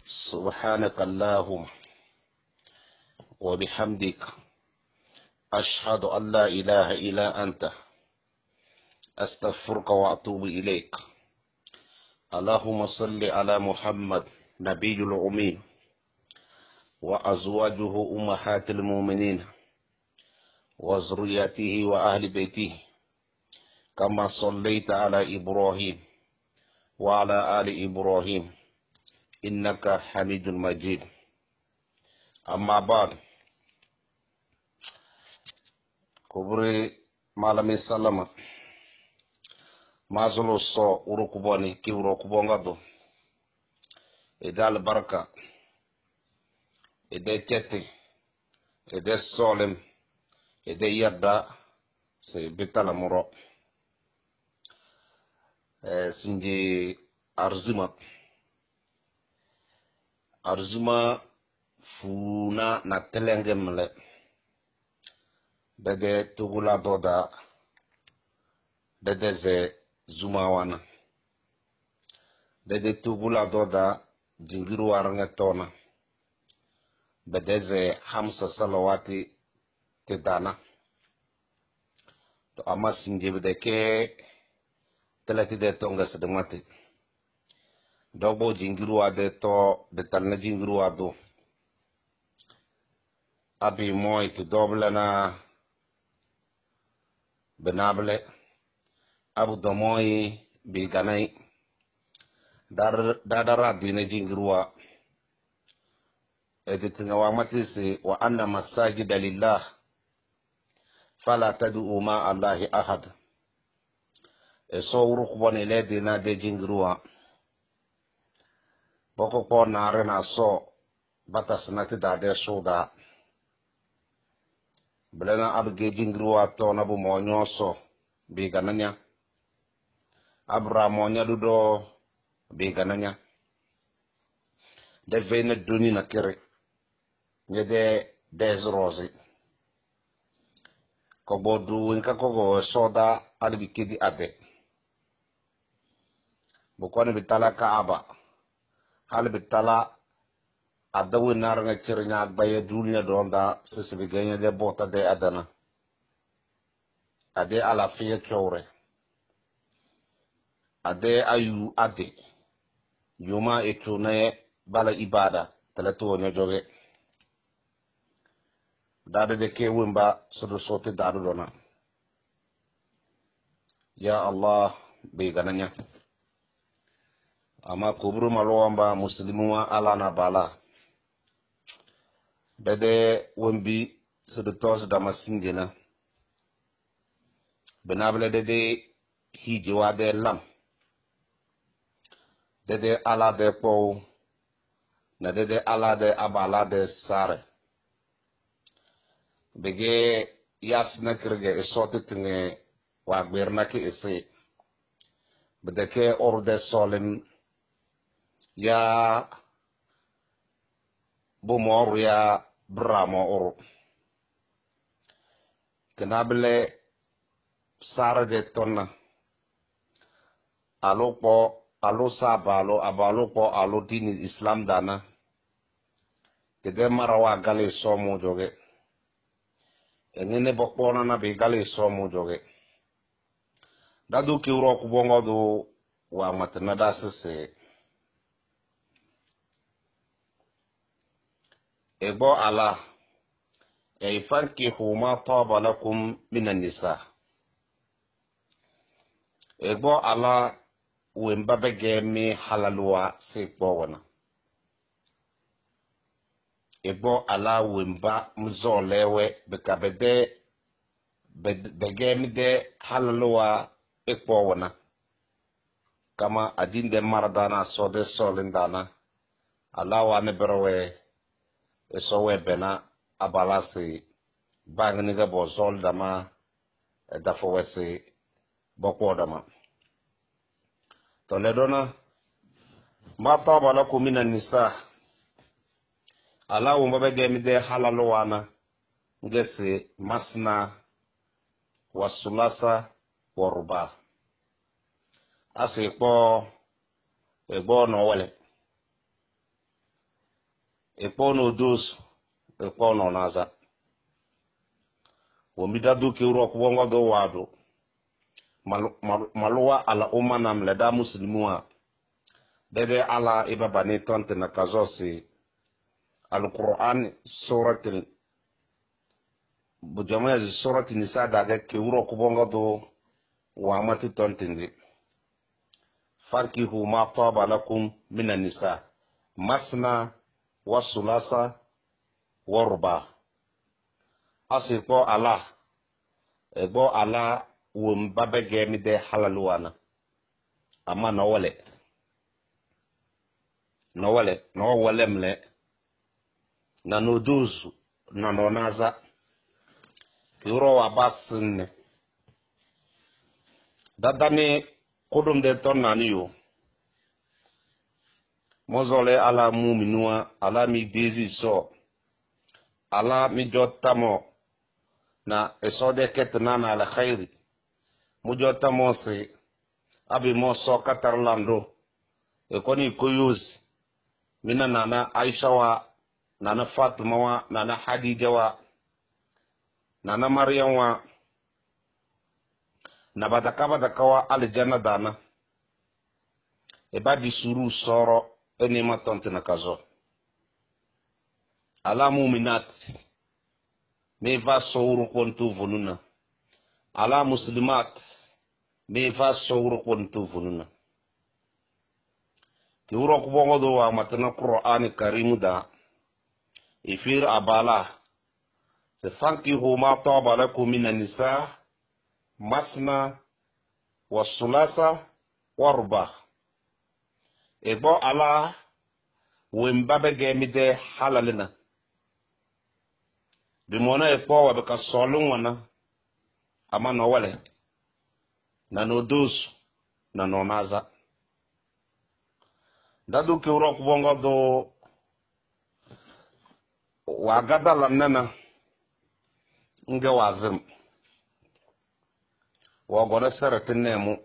سبحانك اللهم وبحمدك أشهد أن لا إله إلا أنت أستغفرك وأتوب إليك. اللهم صل على محمد نبي الأمين وأزواجه أمهات المؤمنين وذريته وأهل بيته كما صليت على إبراهيم وعلى آل إبراهيم إنك حميد مجيد. أما بعد، كبري مالامي سلامة مازلو صو وركبوني كي وركبونغادو إذا البركة إذا تتي إذا سولم إذا يدا سيبتال مرو سنجي arzuma funa na telengemle dede tugula doda dede ze zumawana dede tugula doda jingiru warangetona dede ze hamsa salawati tedana to ama sinje bedeke telati de tonga sedemati dobo jingiru ade to de talna jingiru ado abi moy to doble na benable abu domoy bi ganay dar dine jingiruwa editina wa matisi wa anna masajida lillah fala tad'u ma allahi ahad so rukbon ledina de jingiruwa boko ko nare na so batas nati dade soda belena abge jingruwa to na bu monyo so bi gananya abra monya dudo bi gananya de vene duni na kere nyede des rose ko bodu inka ko go soda albi kidi ade bukone bitala kaaba hal bitala adawi naranga cirnya baye dunya donda sisibi ganya de bota de adana ade ala fiye chore ade ayu ade yuma etune bala ibada talato nya joge dade de ke wimba sudu sote dadu dona ya Allah be gananya ama kuburu malowamba muslimuwa ala na bala dede wombi sudu tos dama singena benable dede hijiwa de lam dede ala de po na dede ala de abala de sare bege yasna kirge esoti tinge wa gberna ki ese bedeke orde solim ya bumoru ya bramo oro kenable sara de tonna alo sabalo abalo po alo dini islam dana kede marawa gale somo joge engene bokona na be gale somo joge dadu ki uro ku bongo do wa matna dasese ebo ala fankihu ma taba lakum minan nisa ebo ala wemba bege mi halalwa sekbo wana ebo ala wemba mzolewe bekabede bege mi de halalwa ekbo wana kama adinde maradana sode solindana ala wa ne berwe esowe bena abalasi bangni ga bozol dama dafo wesi boko dama to ledona ma taba lakum minan nisa ala umba be gemi de halalo wana ngese masna wasulasa waruba asipo egbo no wale e pono dos e pono naza wo midadu ke uro ko wongo do wado maluwa ala umma nam le da muslimua dede ala ibabani tonte na kazosi alquran suratul bujamaya suratul nisa daga ke uro ko wongo do wa mati tonte ndi fankihu ma taba lakum minan nisa masna wa sulasa wa ruba asiko ala ego ala wum babege mi de halaluwana ama no wale mle na noduzu na nonaza yuro wa basin dadani kudum de tonani yo mozole ala muminua ala mi dezi so ala mi jotamo na esode ketna na ala khairi mujota mose abi moso katarlando e koni kuyuz mina nana Aisha wa nana Fatima wa nana Hadija wa nana Maryam wa na badakaba dakawa aljanna dana e badi suru soro eni matonte na kazo ala mu'minat me va sawru kontu vununa ala muslimat me va sawru kontu vununa ki wuro ko bongo do wa matana Qur'an karim da ifir abala se fanki huma taba lakum minan nisa masna wa sulasa warba ebo ala wembabe gemide halalina bimona epo wa beka solun wana ama no wale na no dus na no naza dadu ke uro kubongo do wagada lamnana nge wazim wa gona saratin nemu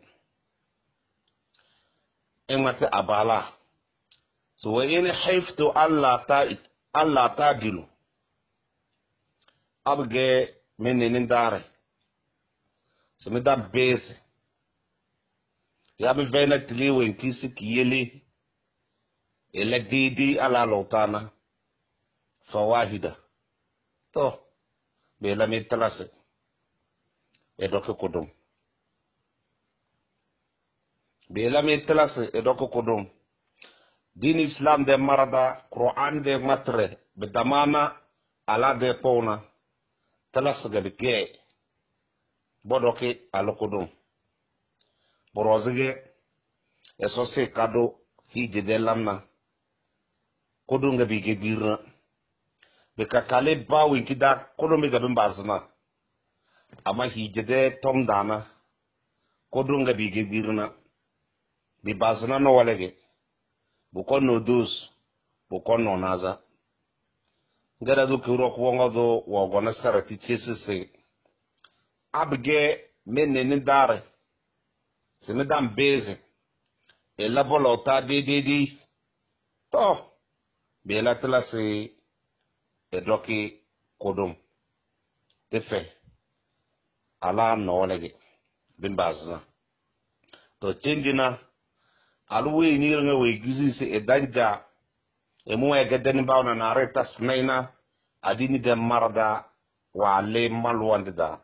emate abala so wa in hayftu alla tagilu abge menene ndare so me da base ya be vena tliwe nkisi kiyeli ele didi ala lotana fawahida to be la metlase edoke kodum bela metlase edoke kodum din islam de marada Quran de matre bedamana ala de pona talas gabike bodoke alokodum borozige eso se kado hije de lamna kodum gabi gebira be kakale bawi kida kodum gabi mbazna ama hije de tom dana kodum gabi gebirna bi bazna no walege bukon no dus bukon no naza ngara do kuro ko wongo do wo gona sarati chesese abge menene dare se me dam beze e la bolota di to be la tlase e doki kodum tefe ala no walege bin bazna to chenjina alwe ni nga we gizi se edanja e mo e gaden bawna na reta snaina adini de marda wa le malwanda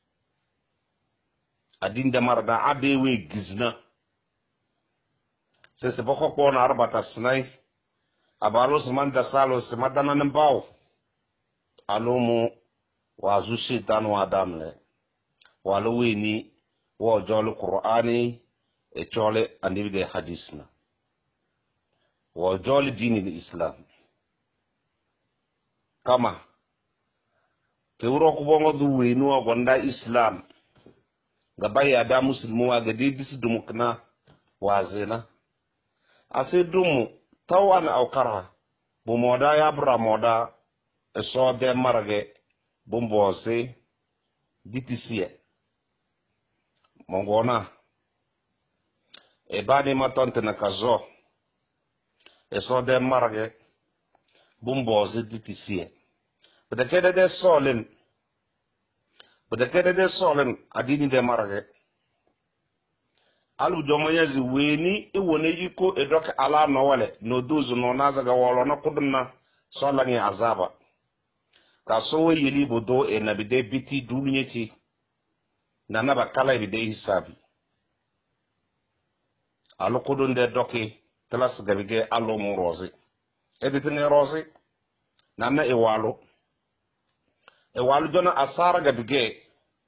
adini de marda abe we gizna se boko ko na arbata snai abalo smanda salo se madana nambaw alomo wa zushi dan wa damle walwe ni wo jolu Qur'ani e chole anibide hadisna wa joli dini islam kama te wuro ko bongo du wenu gonda islam gabaya da muslimu wa gadi bisdum kana wazena ase dumu tawan au kara bu moda ya bra moda so de marage bumbose ditisiye mongona e bani matonte na kazo e so de marage bumbozi ditisiye bedekede de solen adini de marage alu jomoyazi weni iwone yiko edoke ala no wale no duzu no nazaga wolo no kudunna solangi azaba ka sowe yili bodo e nabide biti dunyeti na naba kala ibide hisabi alu kudun de doki telas gabige alu mu rozi editinge rozi nana iwalu jona asara gabige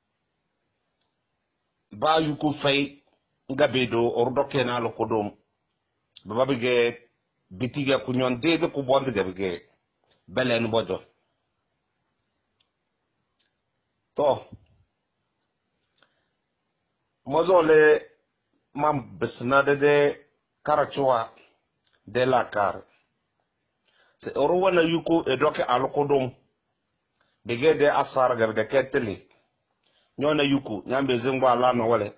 ba yuku fay gabedo ordoke na alu kudum babige bitiga kunyon dede ku bondi gabige belen bojo to mozole mam besnade de karachua de la car se orwana yuko edoke alkodom bege de asar gar de keteli nyona yuko nyambe zengbo ala no wale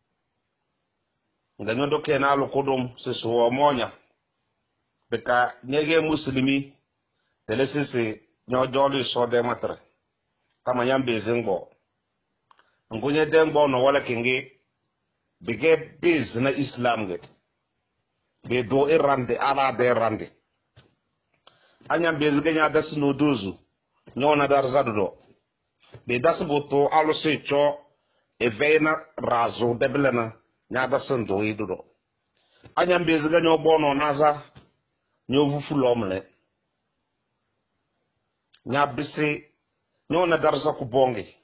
nga doke na alkodom se so monya beka nyege muslimi telesese nyojoli so de matre kama nyambe zengbo ngunye dengbo no wala kingi bege biz na islam ge be do irande ala de rande anyam bezge nya das no dozu nyona dar zadudo be das boto alo secho e vena razo deblena nya das ndo idudo anyam bezge nyo bono naza nyo vufulomle nya bisi nyona dar za ku bonge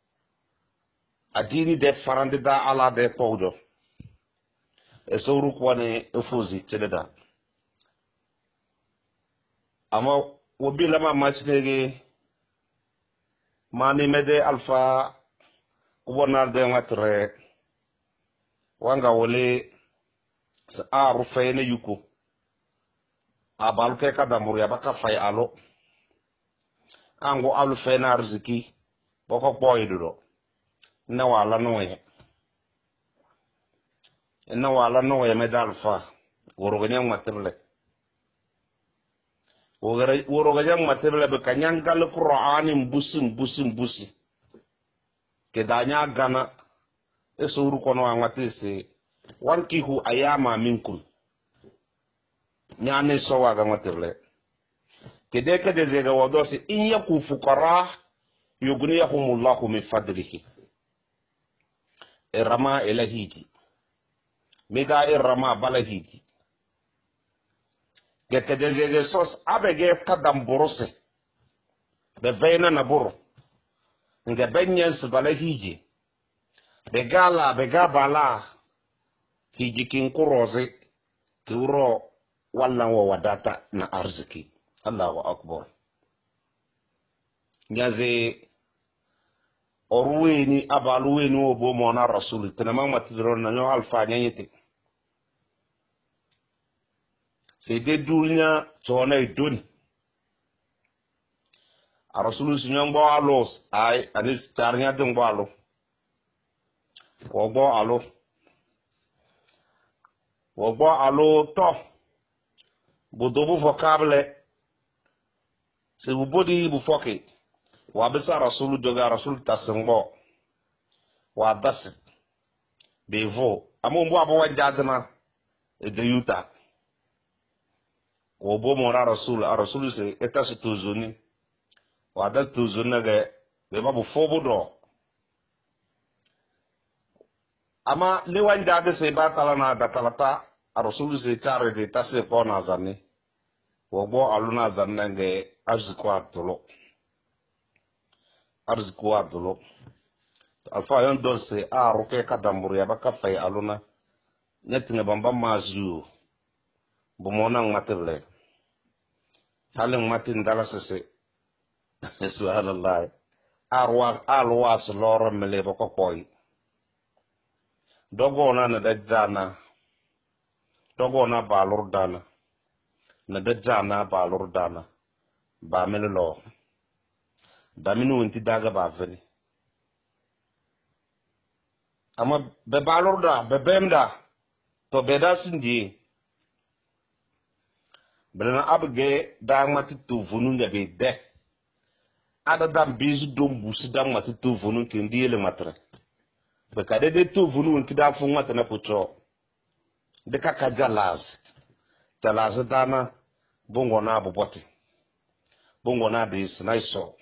adini de farande da ala de powdo e sowru ko ne efozi teleda ama wobi lama machinege mani mede alfa kubonal de matre wanga wole sa aru fayne yuko abal ke kadamur ya baka fay alo ango alu fayna arziki boko boydudo na wala noye medal fa woroganyang matirle woroganyang matirle be kanyangal qur'ani busi ke danya gana esuru kono angwatese wankihu ayama minkum nyane so waga matirle ke de zega wadosi in yaku fuqara yughniyahumullahu min fadlihi irama ilahiji mida irama balahiji gete de sos abege kadam borose be vena na buru nga benyens balahiji be gabala hiji kin kuroze kuro walla wa wadata na arziki Allahu akbar nyaze orweni abaluweni obo mona rasul tenama matidro na nyo alfa nyanyete se de dunya chona idun a rasul sinyongbo alos ay anis charnya dengbo alo wogbo alo to bodobu vocable se bubodi bu foke wa bisa rasul joga rasul tasengbo wa das bevo amumbu abo wajadna e de yuta wo bo mora rasul se etas tuzuni wa das tuzuna ge be babu fobudo ama le wajade se ba talana da talata rasul se tare de tase ko na zanni wo bo aluna zanna ge arzikuwa dolo alfa yon dose a roke kadamburu ya baka fay aluna netinga bamba mazu bumona ngatirle haleng matin dala sese subhanallah alwas loro mele bako koy dogo na dajana dogo na balur dana na dajana balur dana ba melelo daminu nti daga ba veni ama be balorda be bemda to be da sindi belena abge da mati tu vunu ya be de ada dam bizu dom busi dam mati tu vunu ke ndiele matre be kade de tu vunu ki da fu mata na pucho de kaka jalaz dana bongo na boboti bongo na dis naiso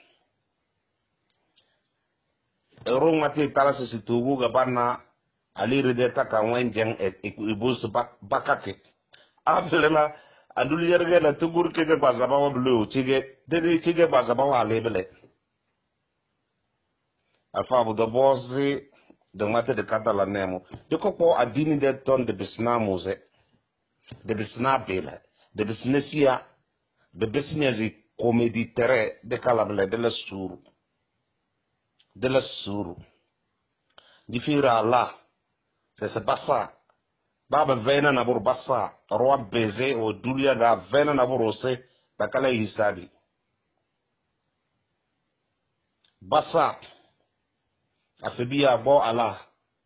ero mati kala se tugu ga banna ali rede taka wenjeng ibus bakake ablela adul yerge la tugur ke bazaba wa blu chige bazaba wa lebele alfa bu do bozi de mate de katala nemo de ko adini de ton de bisna muze de bisna bela de bisnesia de bisnesi comedi terre de kalable de la suru di fira Allah c'est bassa baba vena na bur bassa roi beze o dulia ga vena na bur ose bakala hisabi bassa afibia bo Allah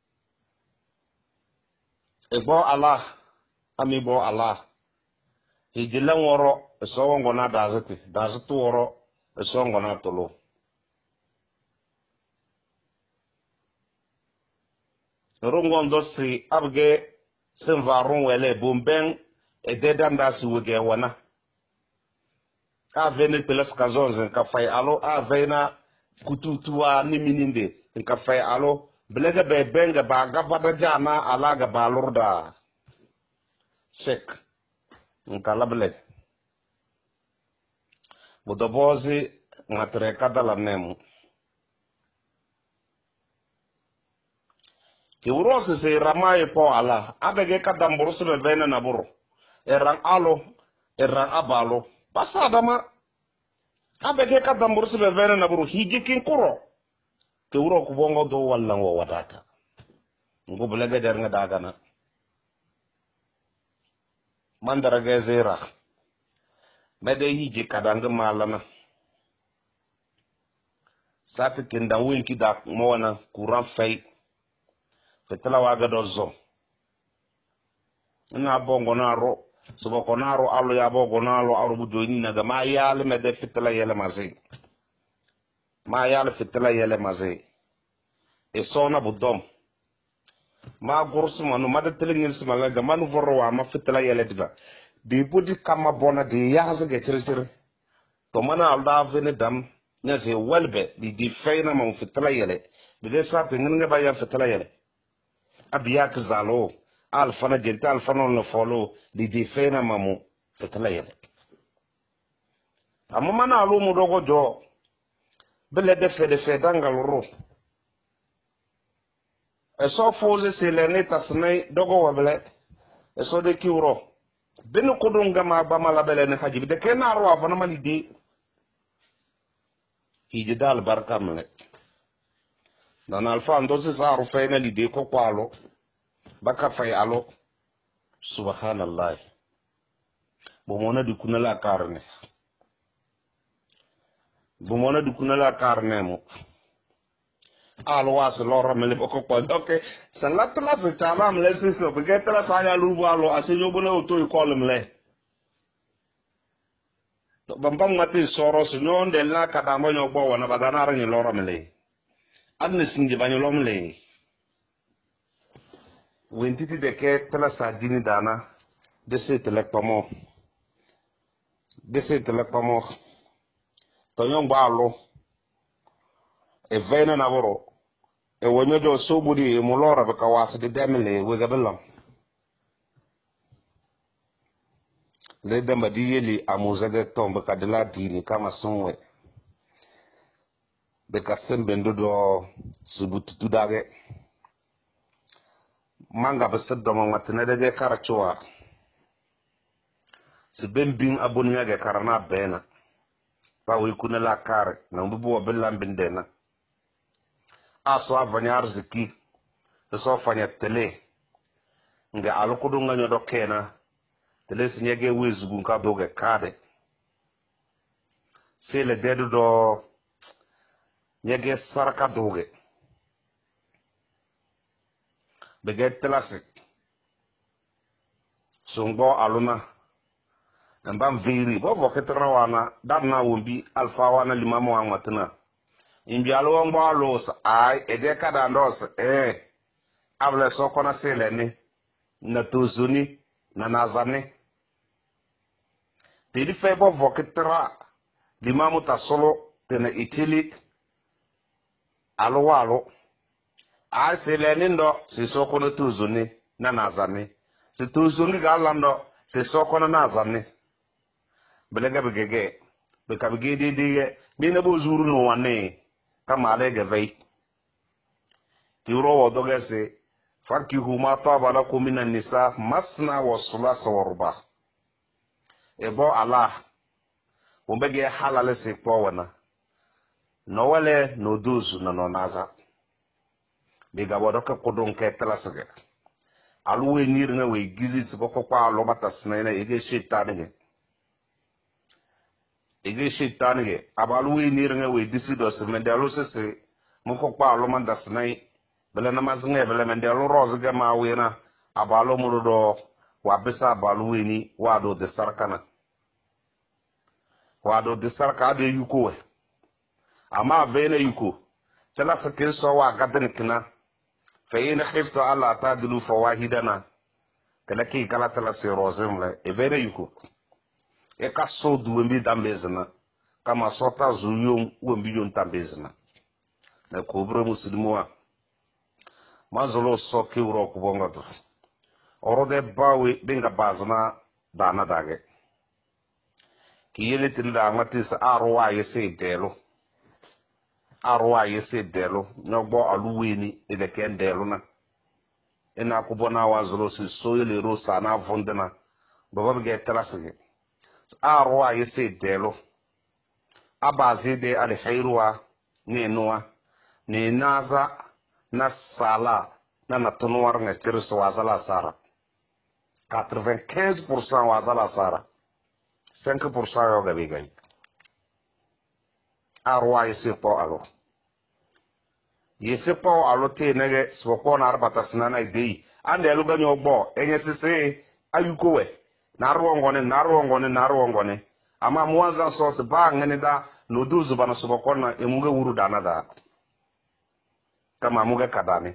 e bo Allah ami bo Allah hijilan woro so wongo na dazatu woro so wongo na tolo rungon dosi abge sen varun wele bomben e dedanda si wege wana a vene pelas kazonzen ka fay alo a vena kututuwa ni mininde ka fay alo blega be benga ba gabada jana ala ga balurda shek nkala bleg bodobozi ngatre kadala nemu ki wurose se ramaye po ala abege kadam bursu be vena na buru erang alo erang abalo basa dama abege kadam bursu be vena na buru higi kin kuro ki wuro ku bongo do wallan wo wadata ngo blege der nga dagana mandara gezera mede higi kadang malana sati kinda winki dak mona kuran fay fetela waga dozo na bongo naro subo konaro alo ya bongo naro aro budoni na ga ma yale mede fetela yele mazi ma yale fetela yele mazi e sona budom ma gorsu manu made telingil sima ga manu vorro wa ma fetela yele diga di budi kama bona di yaza ge tere to mana alda vene dam nya se welbe di feina ma fetela yele de sa pengin nga ba ya fetela yele abiyak zalo alfana jenta alfana no folo di feina mamu fetela yele amma mana alu mu dogo jo bele de fe dangaluro eso foze se le neta snai dogo wabele eso de kiuro benu kodunga ma ba mala bele ne hajibi de kenaro afana mali di hiji dal barkamle dan alfa ndosi saru feina li de ko kwalo baka fay alo subhanallah bomona di kunala karne bomona di kunala karne mo alo was lora mele ko ko okay salatla se tama mele sisto begetla saya lubu alo asenyo bona oto ikolum le to bambam mati soro sinyo ndel na kadamo nyo bo wana badana ranyi lora mele adne singi banyo lomle wentiti de ke tela sadini dana de se telekpamo to nyon balo e vena na boro e wonyo do sobudi e mulora be kawasa de demele we gabelam le damba di yeli amuza de tombe kadela dini kama sonwe be kasembe ndo subutu tudage manga be seddo mo matne de karachoa se bembing abonya ge karana bena pa wi kunela kar na mbubu belam bindena aso avanyar ziki so fanya tele nge alukudu nganyo do kena tele sinyege wezugu nka doge kade sele dedu do nyege saraka doge bege telasi sungbo aluna mbam viri bo voketra wana danna wombi alfa wana limamu wa matna imbi alo ngbo alo ai ede kada ndos able sokona seleni na tozuni na nazane tedi fe bo voketra limamu tasolo tena itili alo walo ai seleni ndo si sokona tozuni na nazane si tozuni galando si sokona nazane belega begege bekabige de mina bo zuru no wane kama alege vei tiro wodoge se fanki huma taba la kumina nisa masna wa sulasa wa ruba ebo allah umbege halale se powana no wale no duzu na no naza biga wodoke kodon ke telasege aluwe nirnga we gizi siboko kwa lo matasna ege shitane ege shitane abaluwe nirnga we disido se mendalo se muko kwa lo mandasnai bele na mazinga bele mendalo rozga ma wena abalo murudo wa bisa abaluwe ni wado de sarkana wado de sarka de yuko ama vena yuko tala sakin so wa gadan kina fa in khiftu alla tadlu fawahidana kala ki kala tala se rozem la e vena yuko e ka so duwe dambezna kama sota zuyum wembi yon tambezna na kobre muslimuwa mazolo so ki wuro ko bonga to orode bawe benga bazna dana dage ki yele tinda matis arwa yese delo nyogbo aluweni ede ken delo na ina ko bona wazolo si so yele ro sana vondena baba ge telasige arwa yese delo abazi de alkhairwa ne noa ne naza na sala na natunuar nga chirso wazala sara 95% wazala sara 5% yo gabi gai arwa yese po alo te nege swoko na arbata sinana idei ande elu ganyo gbo enye sise ayukowe naruo ngone ama muanza sos ba ngene da noduzu bana subakona emuge wuru dana da kama muge kadani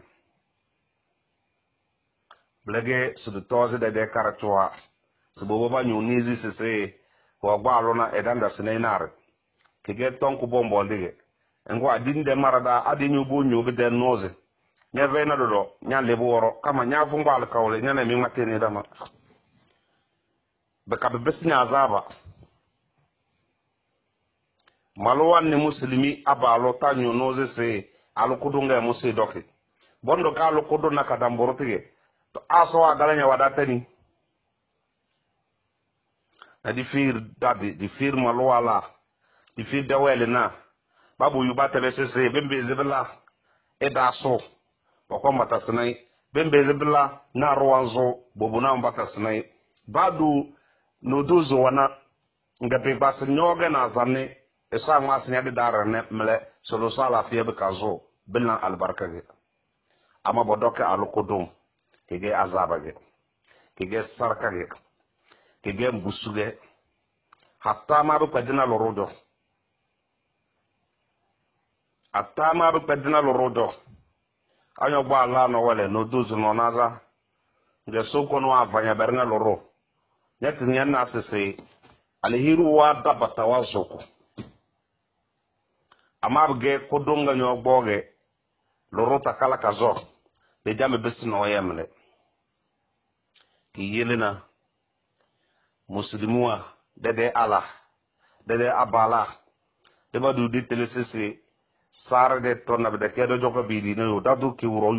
blege sudu toze de karatwa subo ba nyunizi sese wa gbalo na edanda sinainar kege tonku bombo ndige ngo adinde marada adinyu bo nyobe de noze nyeve na dodo nya lebu woro kama nya fungo alkawle nya na mi matene dama bakabe besinya azaba malwan ni muslimi abalo tanyo noze se alukudunga musi doki bondo ka alukudu na kadamborotige to aso agalanya wadatani na di fir malwala di fir dawele na babu yubata lesese bembe zebla edaso bako matasnai bembe zebla na ruwanzo bobuna mbatasnai badu noduzo wana ngabe bas nyoga na zanne esa masnya de darane mele solo sala fiye be kazo bilan albarka ge ama bodoke alukudum kege azaba ge kege sarka ge kege mbusuge hatta ma bu kadina lorodo anyo gba ala no wele no duzu no naza nge soko no avanya bernga loro nyetinya na sese alihiru wa dabata wa zoko amabge kodonga nyogboge loro takala kazo de jame besino yemle ki yelena muslimua dede ala dede abala de badu di telesese sare de tonna be de kedo joko bili no dadu ki wuro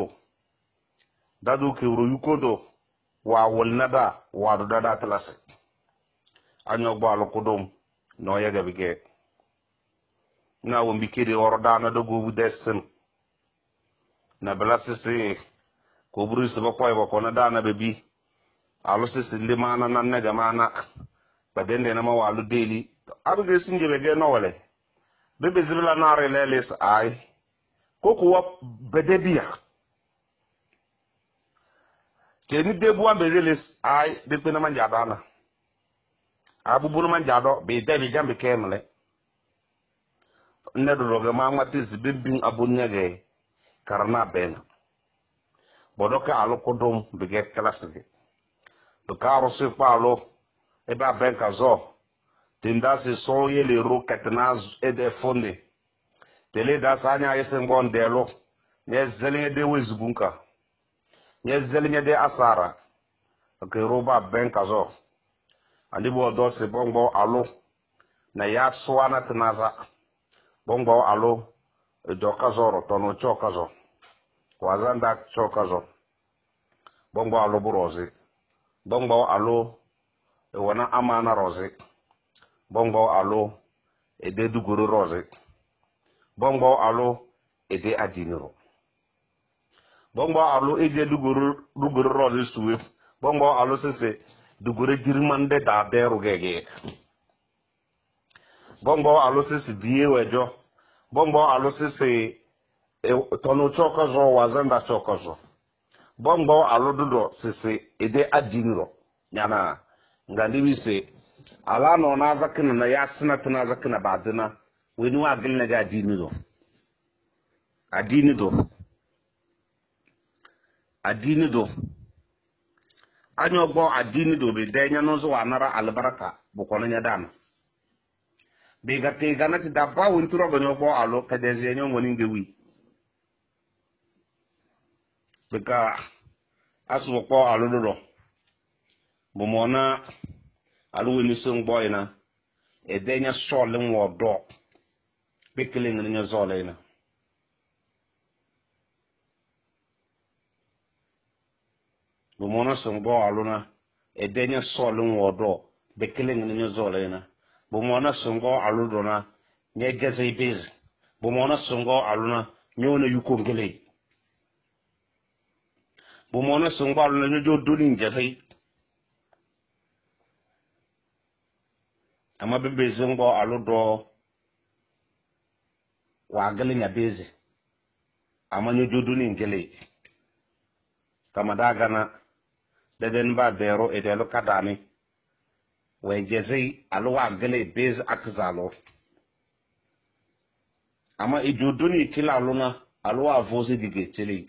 yukodo wa wolnada wa do dada telase anyo gbalo kodom no yega bige na wombi kiri orodana do gobu dessen na belasese ko buru se bakoy bako na dana bebi alo se limana nan na jamana badende na ma walu deli abige sinje bege no wale bebe zibla na releles ay koko wa bedebia keni debu ambezeles ay de pena manja dana abu bunu man jado be debi jambe kemle ne do roga ma ngati zibin abun nyage karna ben bodoka alo kodom be get klasige do karo se palo e ba ben kazo tinda se soye le ro katnaz e de fonde tele da sanya yesen bon delo ne zelinye de wezubunka ne zelinye de asara ke roba ben kazo andi bo do se bongo alo na ya swana tnaza bongo alo do kazoro tono chokazo wazanda chokazo bongo alo burozi bongo alo e wana amana rozi bongo alo e de duguru rozi bongo alo e de adiniro bongo alo e de duguru rozi suwe bongo alo sese duguru dirmande da deru gege bongo alo sese biye wejo bongo alo sese tono chokazo wazanda chokazo bongo alo dudo sese e de adiniro nyana ngandi wise ala no na zakina na yasina tana zakina badina weni wa gilna ga adini do anyo gbo adini do be denya no zo anara albaraka bu kono nya dana be ga te ga na ti dabba won turo go gbo alo ka de ze nyo ngoni ngewi be ka asu gbo alo do bu mona alo weni so gbo ina e denya solin wo do be kele ngani nya zolena Bumona sungbo aluna edenya solun wodo bekeling ni nyozolena bumona sungbo aludona nyegeze ibiz bumona sungbo aluna nyona yukongele bumona sungbo aluna nyojo dolin jazai ama bebe sungbo aludo wagele nyabeze ama nyojo dolin gele kama dagana deden ba dero edelo kadani we jezi alwa gele bez akzalo ama ijuduni kila luna alwa vozi dige tele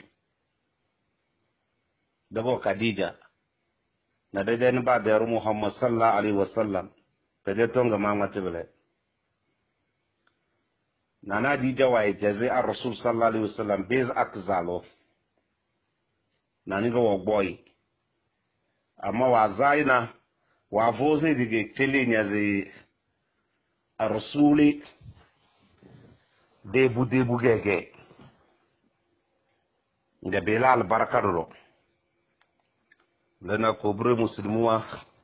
dabo kadija na deden ba dero muhammad sallallahu alaihi wasallam pede tonga mama tebele nana dija wa jezi ar rasul sallallahu alaihi wasallam bez akzalo nani go boy ama wazaina wavoze dige tele nyaze arusuli debu gege nga belal barakadoro lena kobre muslimuwa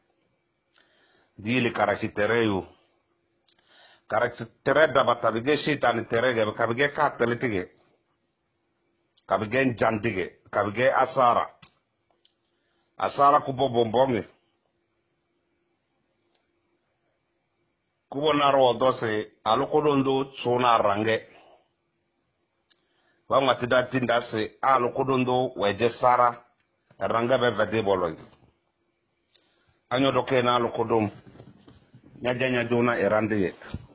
dili karakitereyu karakitere dabata bige shaitan terege kabige katelitige kabige jandige kabige asara kubo bombonge kubo naro dose alukodondo tsona range wanga tida tindase alukodondo weje sara ranga be vede boloy anyo doke na alukodom nyajanya dona erande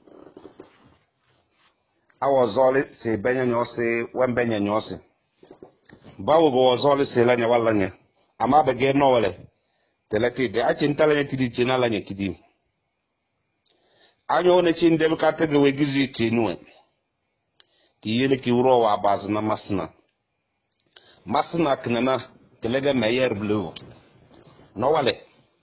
awo zoli se benya nyose wembenya nyose bawo go zoli se lanya walanya ama be ge nowale telati de achin talanya kidi china lanya kidi anyo ne chin dem ka tege we gizi tinwe ki yele ki wuro wa bazna masna knana telega meyer blue nowale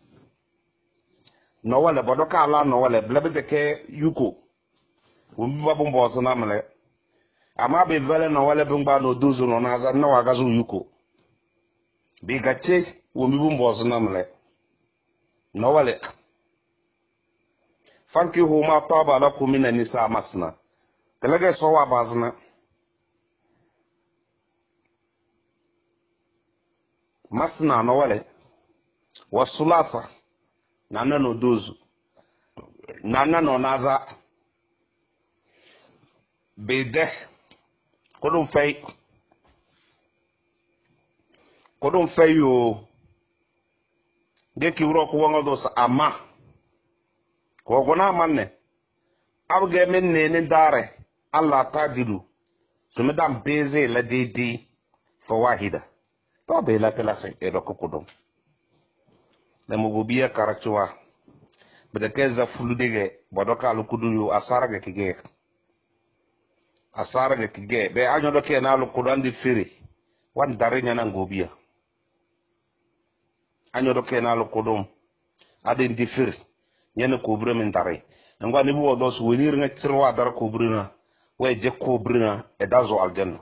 bodoka ala nowale blebe de ke yuko wumbi babu mbozo namle ama be vele nowale bungba no duzu no naza na wagazu yuko bigache wumbi mbozo namle nowale fanki huma taba lakum min nisa masna telega so wa bazna masna nowale wasulasa nana no duzu nana no naza bede kodum fay yo de ki wuro ko wongo dos ama ko gona manne abge men ne dare Allah tadilu sumedam beze la didi fa wahida to be la telase e do kokudum le mo biya karaktuwa bede keza fuludege bodoka lu kuduyu asarage kige be anyo do ke na lu kudandi firi wan dare nyana ngobiya anyo do ke na lu kudum adin di firi nyana kobre min dare ngwa ni bo do su wenir nga tirwa dar kobrina we je kobrina e dazo aljanna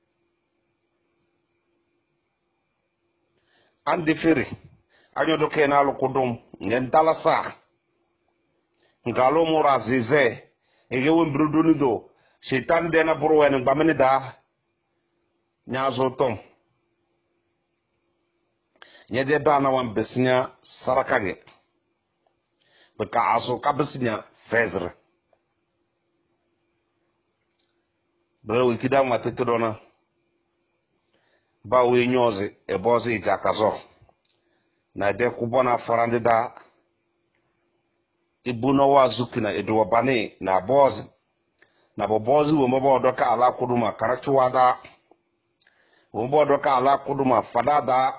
andi firi anyo do ke na lu kudum ngen dalasa ngalo mura zize ege won bruduni do shaitan dena burwen bamene da nyazo tom nyede dana wan besnya sarakage baka aso kabesnya fezre bro wikida matete dona ba we nyoze e bozi jakazo na de kubona farande da ibuno wa zukina edo bane na bozi na bobozi wo mo doka ala kuduma karaktu wada wo mo doka ala kuduma fadada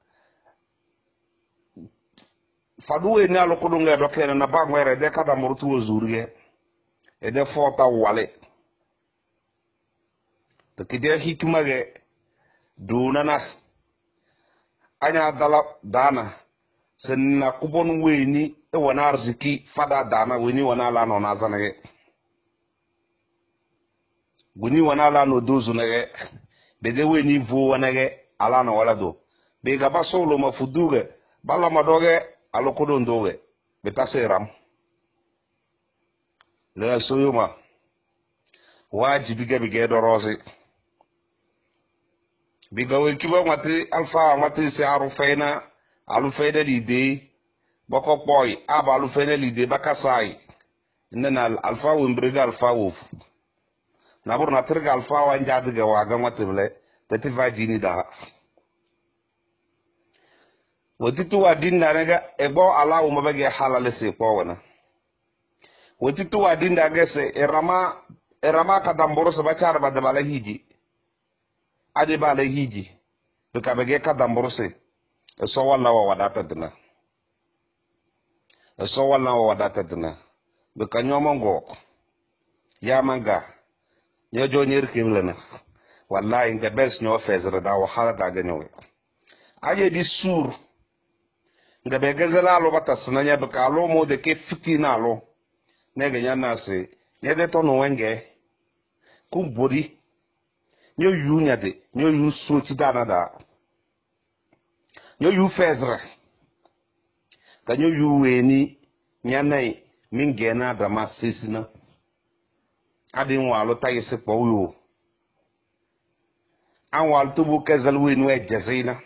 faduwe ni alo kudunga doka na ba ngwere de kada murutu wo zuriye e de fota wale to kide hikmage dunana anya dala dana senna kubon weni e wana arziki fada dana weni wana la no nazanage guni wana la no dozu nage bede weni vo wanage ala no wala do be ga basolo mafuduge bala madoge alokodo ndoge betaseram le soyuma wajibi ge dorozi biga we kiba mati alfa mati se arufena alufena lide boko boy aba alufena lide bakasai nena alfa wimbriga alfa wuf nabur na tirga alfa wa njadiga waga matibele tati vajini da watitu wa dinda naga ebo ala wo mabage halale se powana watitu wa dinda gese erama kadamboro se bachara badabala hiji ade bala hiji to kabege kadamboro se so wala wa wadata dina be kanyomongo ya manga nyojo nyir kimlena wallahi nga bes nyo fezre da wa hala da ganyowe aye di sur nga be gazala lo batasna nya be kalo mo de ke fitina lo nega nya nase ne de to no wenge ku bodi nyo yu nya de nyo yu so ti dana da nyo yu fezre ka nyo yu weni nya nai mingena da masisina adin walo tayise pawyo an wal tubu kezal wen we jazina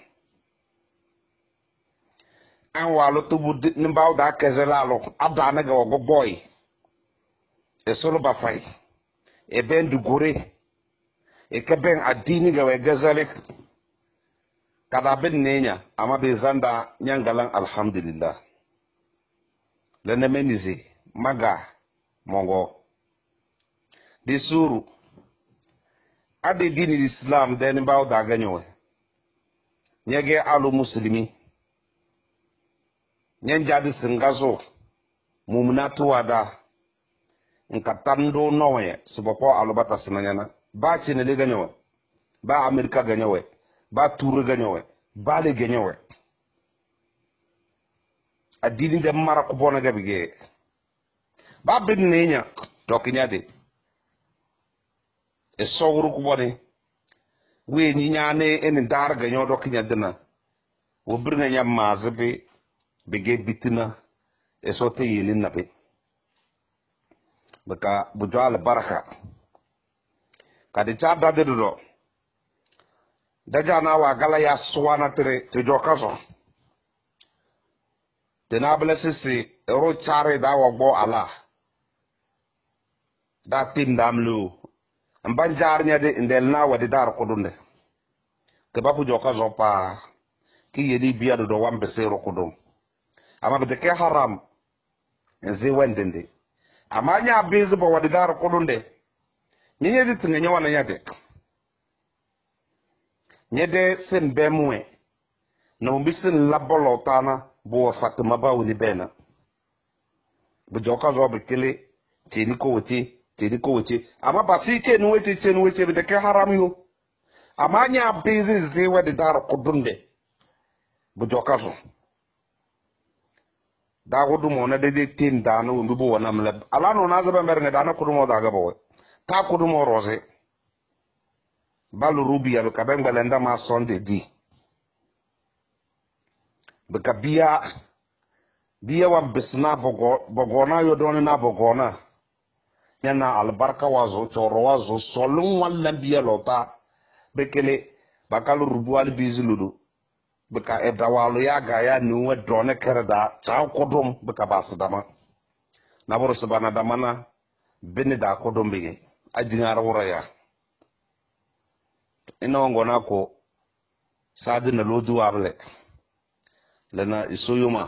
an walo tubu nimbaw da kezalalo adana ga go boy e solo ba fay e ben du gore e keben adini ga we gazalik kada ben nenya ama be zanda nyangalan alhamdulillah lene menizi maga mongo di suru ade dini islam den baw da ganyowe nyege alu muslimi nyen jadi singazo mumnatu wada nkatando nowe subako alubata sinanyana ba chine le ganyowe ba amerika ganyowe ba turu ganyowe ba le ganyowe adini de mara ko bona gabige ba bin nenya tokinyade e sowru ko bone we ni nyane en dar ga nyodo kinya dina wo birna nyam mazbe be ge bitina e sote yelin nabe baka bujal baraka kadi chada de do daja na wa gala ya swana tere te jokaso tenable sisi ro chare da wa bo ala da tin damlu mbanjar nya de ndel na wadi dar ko dunde ke bapu joka zopa ki yedi biya do wambe sero ko dum ama be ke haram nzi wendende amanya bizi bo wadidar kudunde nye di tinga nyawana yade nyede sen bemwe no bisin labolo tana bo fatima ba woni bena bu joka zo bikele tini ko wuti ama basi chenu weti bi de ke haram yo amanya bizi zi wadidar kudunde bu joka zo da gudu mo na de tin da no mbi bo wona mle ala no na zabe mer ne da na kudu mo da ga bo ta kudu mo rose balu rubi ya ka ben balenda ma sonde di be ka biya wa bisna bogona yo don na bogona yana albarka wazo choro wazo solun wallan biya lota bekele bakalu rubu al bizuludu beka edawalu ya ga ya nuwe drone kerda cha kodum beka basdama naboro subana damana bini da kodum bige ajingar wuraya ina ngona ko sadi na lodu wable lena isoyuma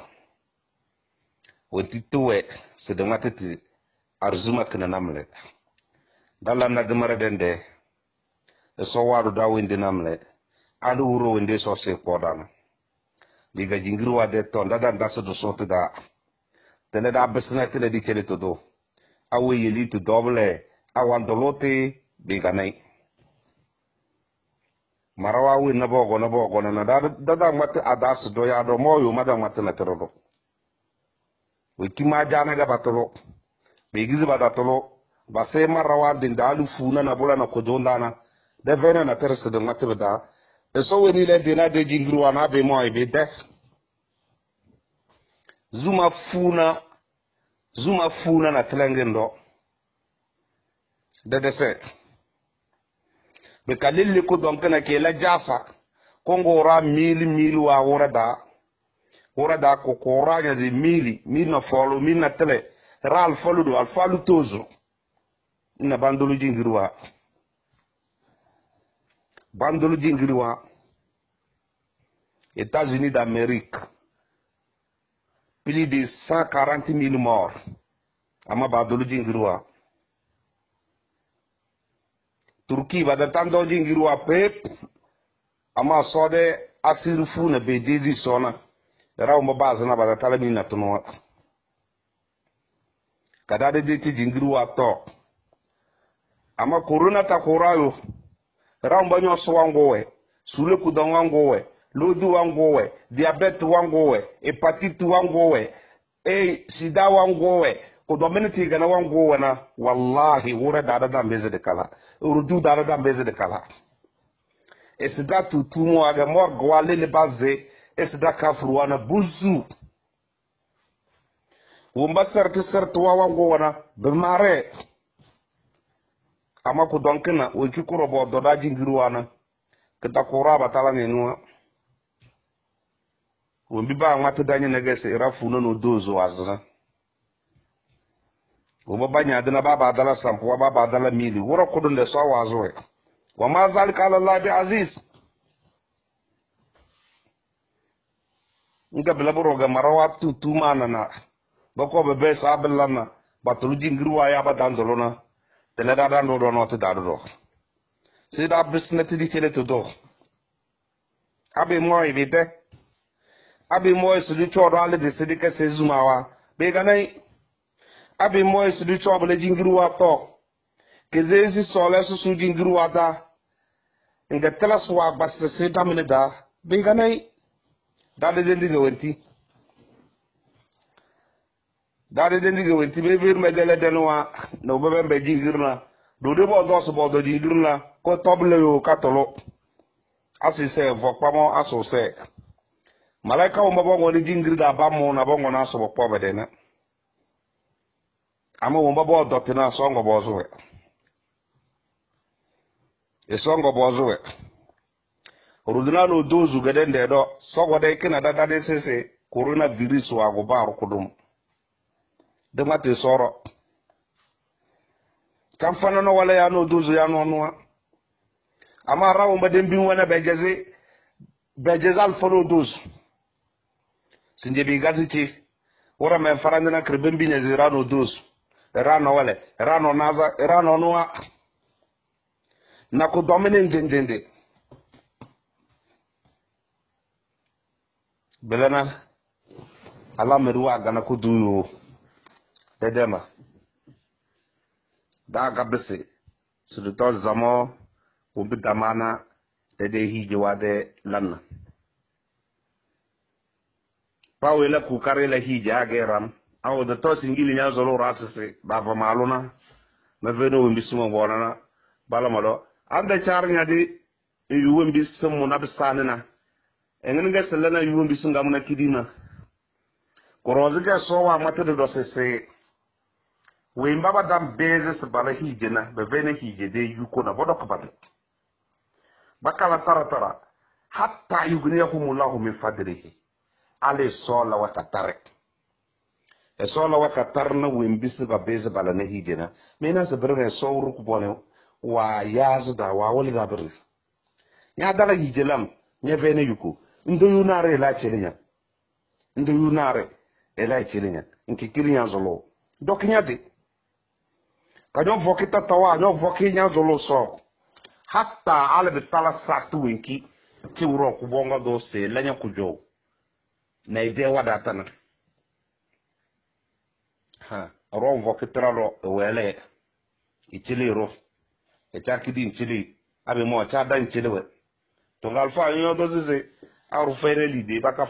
wotituwe sedematati arzuma kana namle dalla na gamara dende so waru dawindi namle adu wuro wende so se kodana diga jingiru wade to ndada ndasa do sotu da tele da besna tele di kele to do awe yeli to doble awandolote diga nay marawa wi na bogo na dada mate adas do ya do moyo mada mate na terodo wi kima jana ga batolo be gizi badatolo ba se marawa din dalu funa na bola na kodondana de vena na terse de mate da eso weni le dina de jingiru ana be mo ibe de zuma funa na tlengendo de dese be kalille ko donc na ke la jasa kongo ra mili wa wora da ko kora nya de mili na folo mil na tele ral folo al falu tozo na bandolu jingirwa États-Unis d'Amérique plus de 140 000 morts ama bandolu jingirwa Turquie va datando jingirwa pep ama sode asirufu na bedezi sona raw mo bazana ba talami na tuno kada de jingirwa to ama corona ta korayo raw mbanyo so wangowe sule kudan wangowe lodu wangowe diabete wangowe hepatite wangowe sida wangowe ko dominati gana wangowe na wallahi wura da mbeze de kala urdu da mbeze de kala sida tutumo aga morgo wale le baze sida kafru wana buzu wumba sertu wangowe na bemare ama ko donkena o ki ko robo do da jingiru wana kita kora batala ne nuwa wombi ba ngata danye negese rafu no dozo azna wo banya dana baba dala sampo baba dala mili woro ko dunde so wazo wa ma zalika ala allah bi aziz nga bela boro ga marawa tumana na bako be sabelana batulu jingiru wa ya badandolona tele da dan do no te da do si da bisneti di kele to do abi mo ibide abi mo esudu chodo ale de sidike sezumawa be ganai abi mo esudu chodo le jingiru wa to kezezi sole susu jingiru wa da inga telas wa basse se damine da be ganai da de ndi wenti dade dendi ge wenti be bir medele denwa no bebe be jingirna do de bo do so bo do jingirna ko toble yo katolo asi se vokpamo aso se malaika o mabo ngoni jingirda ba mo na bo ngona so bo pobe dena ama wo mabo do tina so ngo bo zo e so ngo bo zo rudina no dozu gedende do so gode kina dada de sese coronavirus wa go ba ru kudum de mate soro kam fana no wala ya no duzu ya no no ama rawo mbaden bi wona bejeze al folo duzu sinje bi gatiti ora men farandina krebembi ne zirano dos rano wale rano naza rano noa na ko domine ndende belana ala meruwa gana ko duyo dedema da gabese su to zamo ko bidamana dede hije wade lanna pawe la ku kare la hije ageram awo de to singili nya zolo rasese baba maluna me veno wimbi sumo bonana bala malo anda char nya di yuwimbi sumo na bisanina engin ga selana yuwimbi sunga muna kidina korozi ga so wa mata do sese wimba badam beze se bala hije na be vene hije de yuko na bodo kabata bakala tara hatta yugniyakumullahu min fadlihi ale sola wa tatarek e sola wa tatarna wimbisi ba beze bala na hijena mena se brene sowru ku bone wa yazda wa wali ga bri nya dala hijelam nya bene yuko ndo yunare la chelinya ndo yunare ela chelinya nki kilinya zolo dokinya de kanyo vokita tawa nyo vokinya zolo so hatta ale bitala saktu winki ki wuro ku bonga do se lanya ku jo na ide wada tana ha ro vokitra ro wele ichili ro e chakidi ichili abi mo cha dan ichili we to galfa yo do zize aru fere lide baka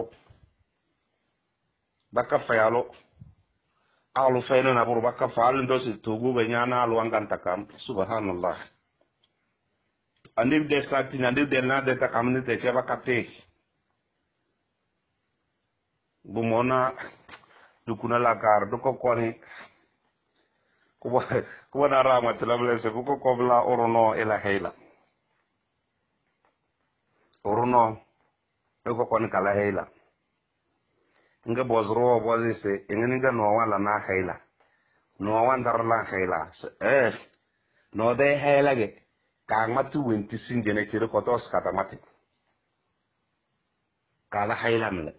fayalo alu fere na buru baka fal ndo se togu be nyana alu anganta kam subhanallah andib de sati andib de na de ta kamni te cheba kate bumona dukuna la kar duko koni kuba na rama tilable se buko kobla orono ila heila orono duko koni kala heila nga bozro bozise ngene nga no wala na heila no wandar la heila no de heila ge kang matu winti singene kire kotos kata mati kala heila mele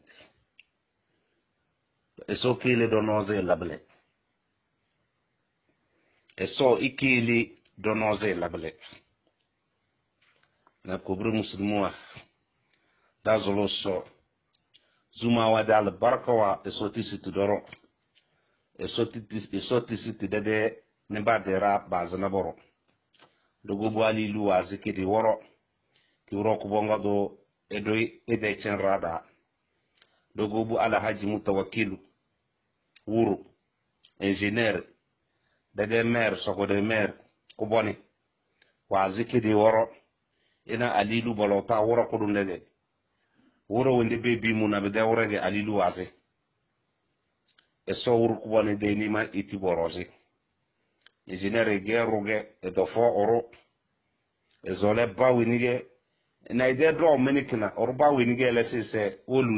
eso kile donoze labele eso ikili donoze labele na kubru muslimuwa da zolo so zuma wa dal barkawa eso tisitu doro eso tisitu dede ne badera bazana boro dogo bwali luwa zikiri woro ki woro kubonga do edoi ede chenrada dogo bu ala haji mutawakkilu wuru engineer dede maire soko de maire kuboni wa zikiri woro ina alilu bolota woro kudum dede wuro wonde bebi muna be dawrege alilu waze e so wuro kuboni de ni ma iti borozi engineer geruge e do fo oro e zole bawinige na ide do menikina or bawinige lese se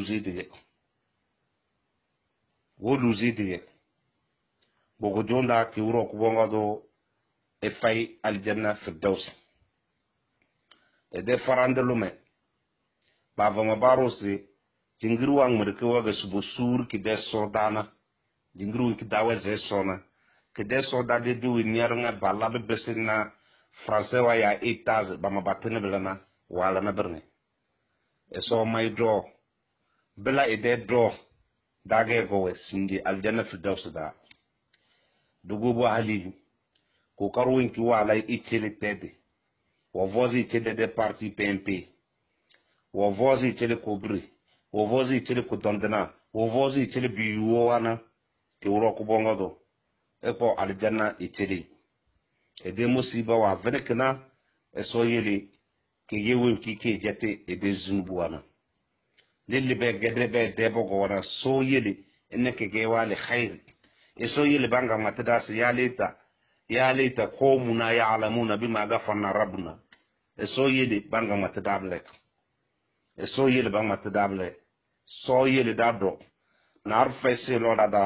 woluzidige bogo jonda ki wuro kubonga do e fay aljanna firdaus e de farande lume bava mabarosi jingiru wang murke waga subo sur ki de sodana jingiru ki dawe ze sona ki de soda de du nyarnga balla be besina français wa ya itaz ba mabatene belana wala na berne e so may do bela ide do dage go we sindi aljanna firdaus da dugu bo hali ko karwin ki wala itele tede wo vozi tede de parti PMP wo vozi tele kobri wo vozi tele ko dondana wo vozi tele biwo wana ke wuro ko bongo do e ko aljanna itele e de musiba wa venekna e so yeli ke yewen ki ke jete e de zunbu wana lilli be gede be de bogo wana so yeli enne ke ge wali khair e so yeli banga matadas ya lita qawmuna ya'lamuna bima ghafarna rabbuna e so yeli banga matadable e so yeli banga matadable so yeli dado nar fesi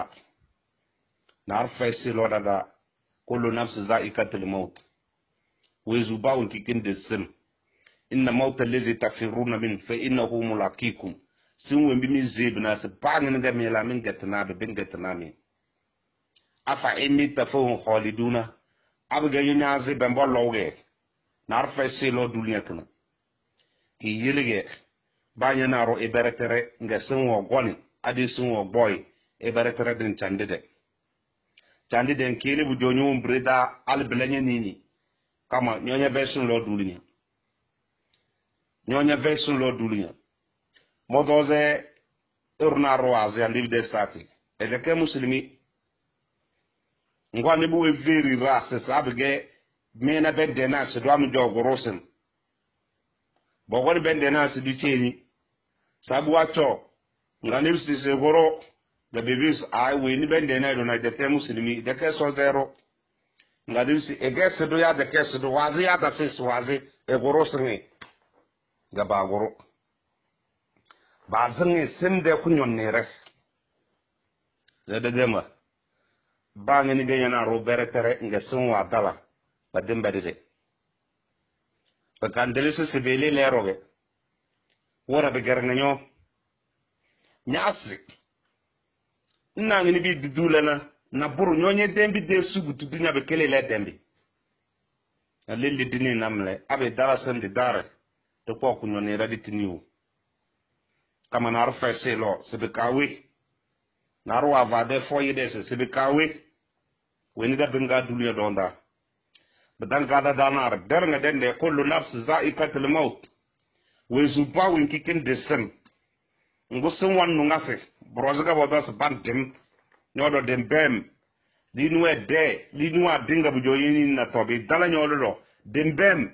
lo dada kullu nafsin za'iqatul maut wezu bawun kikin desim inna mauta allazi tafiruna min fa innahu mulaqikum sin wembi mi zebna se bangin ga me la min gatna be bin gatna mi afa emi tafahum khaliduna abga yinya ze ben bolloge nar fa selo dunya kana ki yelige banya naro iberetere nga sin wo goni adi sin wo boy iberetere din candide kini bu jonyu breda al belenye nini kama nyonya version lo dunya nyonya version lo dunya modoze urna roaze andi de stati eleke muslimi ngwani bu we very ras sabge mena bedena se do am jogorosen bogor bedena se di cheni sabu wacho ngani se goro the babies I we ni bedena do na de ke muslimi de ke so zero ngadi si egese do ya de ke se do wazi ya da se wazi e gorosen ga ba goro ba zan sim de kunyon ne rek de dema ba ngani de yana ro beretere nga sun wa dala ba dembe de ba kandele se sebele le roge wora be gar nganyo nyasi na ngani bi dudulana na buru nyonye dembi de sugu tudunya be kele le dembi na lele dini namle abe dala sen de dare to ko kunyon ne raditiniu kama na arfa selo sebekawe na ro avade foyede se sebekawe weni da benga dunya donda badan gada danar der dende kullu nafs za'iqatul maut we zuba win kikin desem ngusun wanu ngase brozaga bodas bantim nyodo dembem linwe de linwa dinga bujoyini na tobi dala nyololo dembem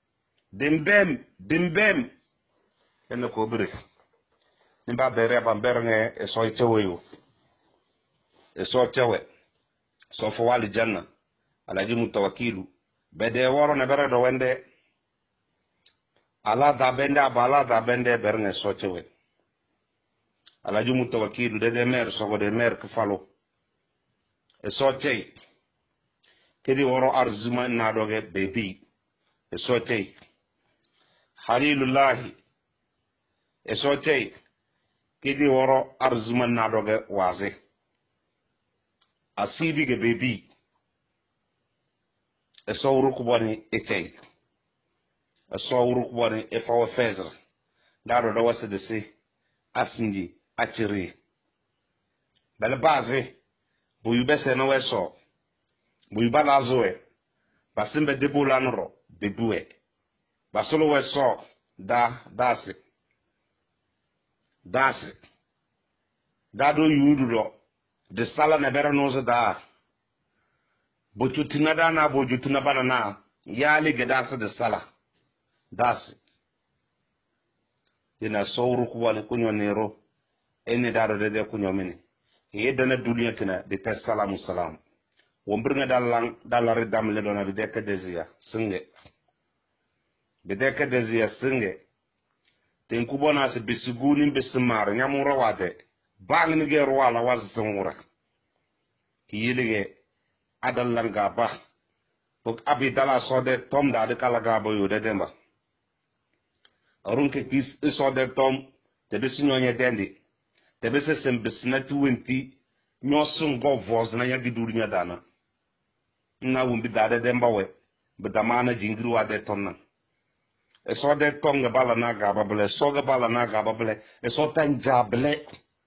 ene ko bire nimba dere bamberne e so iteweyo e so tewe so fo wali janna alaji mutawakilu bede woro ne bere do wende ala da bende abala da bende berne so tewe alaji mutawakilu de mer so go de mer ko falo e so tei kedi woro arzuma na doge bebi e so tei halilullahi e so tei kedi woro arzuma na doge waze asibi ge bebi esawru kubani etay esawru kubani efawa fezra daro da wasa de se asinji atiri bele baze bu yubese no weso bu yubala zoe basimbe debula nro beduwe basolo weso dasi dado yudulo de sala na bera noza da bochutina da na bochutina bana na yali gedasa de sala dasi dina sawru ko wala kunyo nero ene daro de kunyo mini yedana dunya kina de ta salamu salam wombringa dalang dalare damle dona de ka dezia singe ten kubona se bisiguni bisimar nyamura wade bang ni ge wala waz sungura kiyelige adallanga ba pok abi dala sode tom da de kala ga boyo de demba arunke kis sode tom te bisinyo nye dendi te bise sem bisna tuwenti nyosun go voz na yagi durinya dana na wumbi da de demba we bedamana jingru wa de tonna eso de tonga bala na ga babele so ga bala na ga babele eso tanjable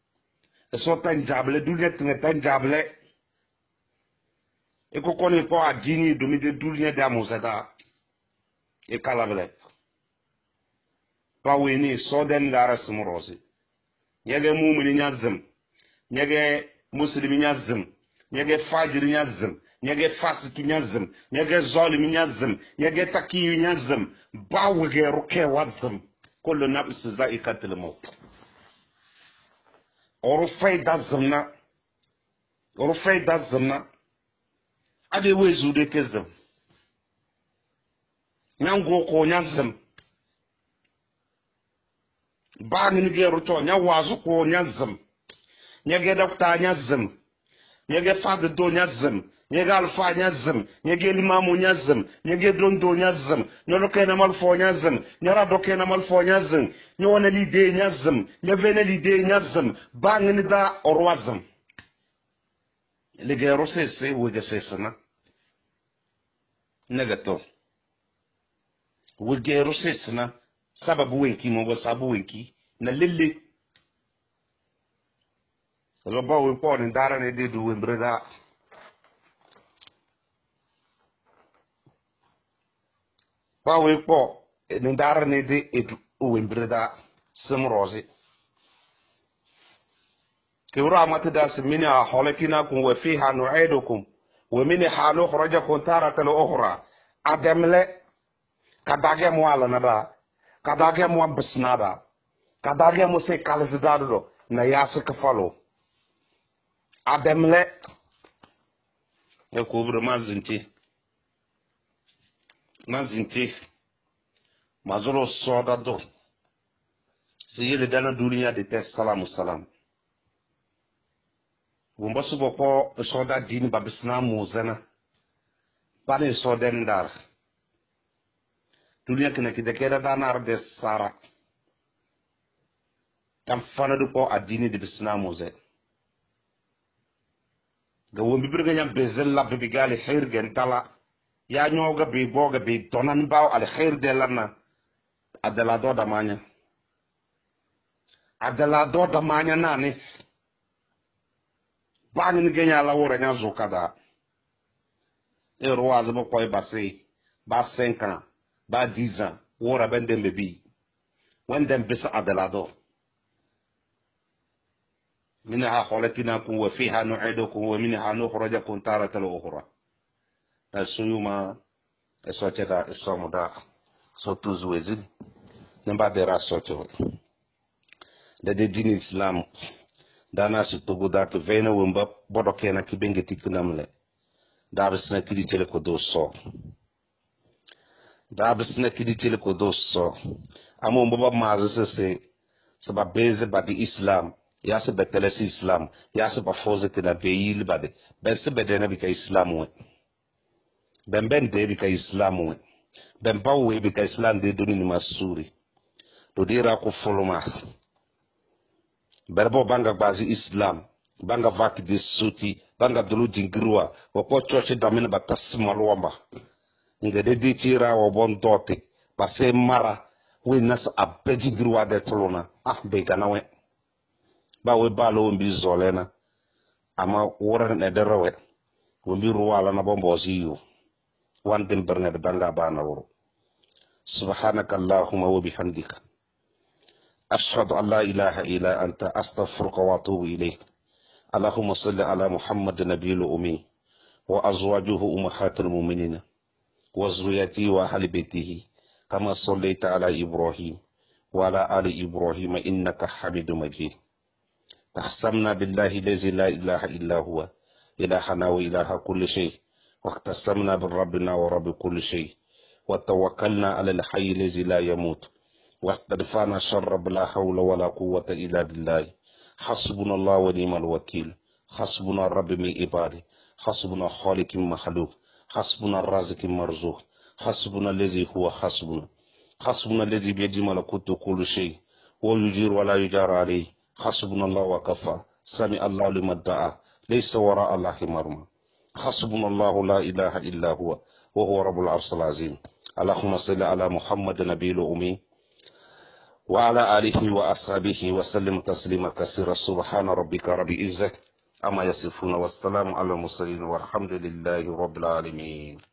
dunia tinga tanjable eko koni ko adini domide dunia da musada e kalabele paweni so den dara sumurosi nyege mumini nyazim nyege muslimi nyazim nyege fajiri nyazim nyege fasiki nyazim nyege zalimi nyazim nyege takiyu nyazim bawge ruke wazim kullu nafs za'iqatul maut orufai da zimna ade wezu de kezim nyango ko nyazim ba ni ge ruto nya wazu ko nyazim nyege dokta nyazim nyege fad do nyazem nyege alfa nyazem nyege limamu nyazem nyege dondo nyazem nyolo kena malfo nyazem nyara do kena malfo nyazem nyone lide nyazem nyevene lide nyazem bangni da orwazem lige rosese wege sesana negato wege rosesana sababu wenki mo sababu wenki na lille lo ba we po ni dara ne de du wembreda ba we po ni dara ne de edu wembreda semrozi كورا ما تداس منها حولكناكم وفيها نعيدكم ومنها نخرجكم تارة أخرى أدمله كداغي موالا ندا كداغي موان بسنادا كداغي موسي كالزدادو نياسي كفالو أدمله يكوبر ما زنتي ما زلو الصودا دو سيئل دانا دنيا دي تسلام السلام Wumba subo po soda dini babisna muzana bani soden dar dunia kena kidekera danar de sara tam fana du po adini de bisna muze ga wumbi birga nyam bezel la bigali khair gen tala ya nyoga be boga be donan baw al khair de lana adala do da manya nani bani ni genya la wora nya zukada e roaze bo koy basé ba 5 ans ba 10 ans wora ben dem bi wendem bis adalado minha khalaqnakum wa fiha nu'idukum wa minha nukhrijukum taratan ukhra asuyuma esoteda esomuda sotuzwezi namba dera soto de din islam dana su togo da ke vena wumba bodo kena ki bengeti kunamle da bisna kidi tele ko do so amo mbaba maze se ba beze ba di islam ya se betele si islam ya se ba foze te na beyil ba de ben se bedena bi ka islam we ben de bi ka islam we ben ba we bi ka islam de doni ni masuri do dira ko foloma berbo banga bazi islam banga vaki de suti banga dulu jingirwa wako choche damina batasima luamba ngede di tira wa bon dote base mara we nas abeji girwa de tolona be ganawe ba we balo mbi zolena ama wora ne derawe mbi ruwala na bombo ziyo wan dem berne de banga bana woro subhanaka allahumma wa bihamdika أشهد أن لا إله إلا أنت أستغفرك وأتوب إليك اللهم صل على محمد النبي الأمي وأزواجه أمهات المؤمنين وذريته وأهل بيته كما صليت على إبراهيم وعلى آل إبراهيم إنك حميد مجيد تقسمنا بالله الذي لا إله إلا هو إلهنا وإله كل شيء واقتسمنا بربنا ورب كل شيء وتوكلنا على الحي الذي لا يموت واستدفعنا شر بلا حول ولا قوة إلا بالله حسبنا الله ونعم الوكيل حسبنا الرب من عباده حسبنا خالق مخلوق حسبنا الرازق مرزوق حسبنا الذي هو حسبنا الذي بيده ملكوت كل شيء ويجير ولا يجار عليه حسبنا الله وكفى سمع الله لمن دعا ليس وراء الله مرمى حسبنا الله لا إله إلا هو وهو رب العرش العظيم اللهم صل على محمد النبي الأمي وعلى آله وأصحابه وسلم تسليما كثيرا سبحان ربك رب العزة أما يصفون والسلام على المرسلين والحمد لله رب العالمين.